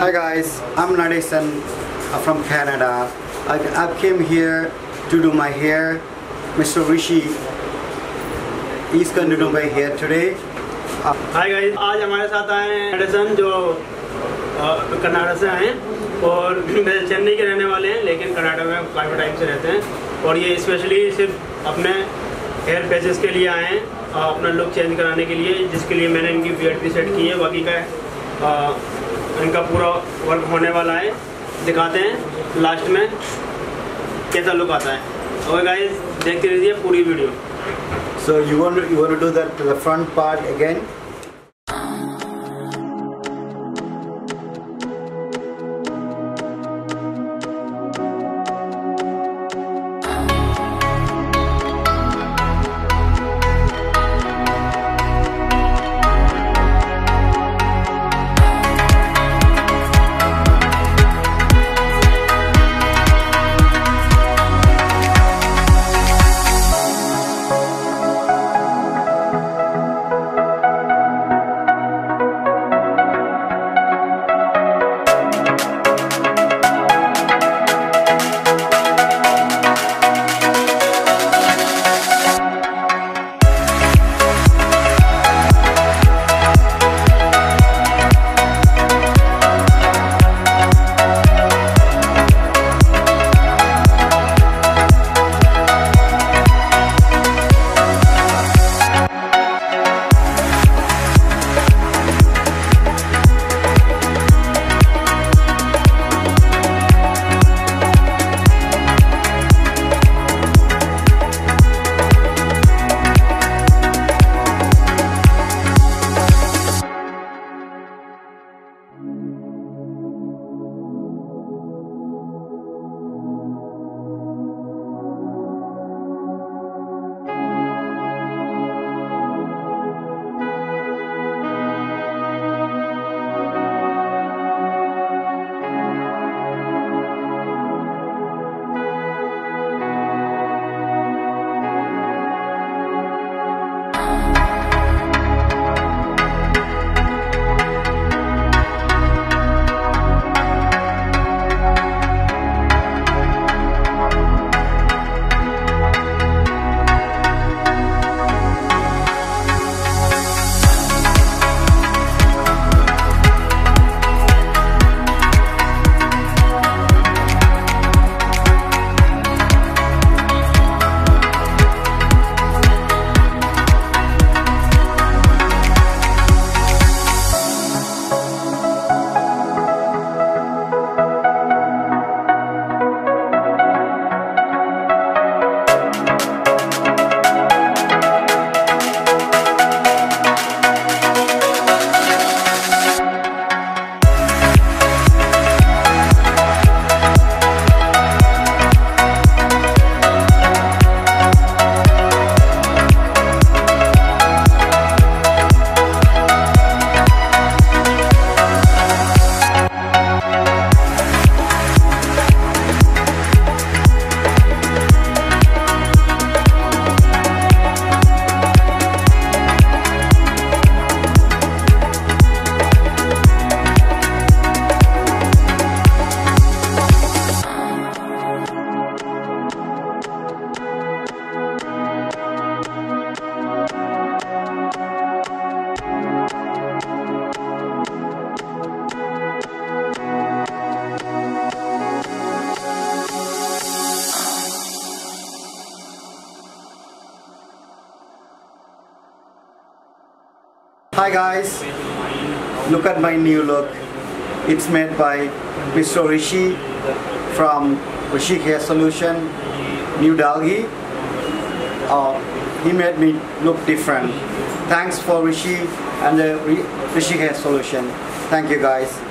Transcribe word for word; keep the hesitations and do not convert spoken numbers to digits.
Hi guys, I'm Nadesan from Canada. I, I came here to do my hair. Mister Rishi is going to do my hair today. Uh, Hi guys, आज हमारे साथ आए हैं नाडेसन जो कनाडा से आए हैं और चेन्नई के रहने वाले हैं, लेकिन कनाडा में काफ़ी टाइम से रहते हैं और ये स्पेशली सिर्फ अपने हेयर पैचेस के लिए आए हैं, अपना लुक चेंज कराने के लिए, जिसके लिए मैंने इनकी बियर्ड भी सेट की है। बाकी का आ, इनका पूरा वर्क होने वाला है, दिखाते हैं लास्ट में कैसा लुक आता है। और गाइस देखते रहिए पूरी video. So you want to, you want to do that to the front part again? Hi guys, look at my new look. It's made by Mister Rishi from Rishi Hair Solution, New Delhi. Uh, he made me look different. Thanks for Rishi and the Rishi Hair Solution. Thank you guys.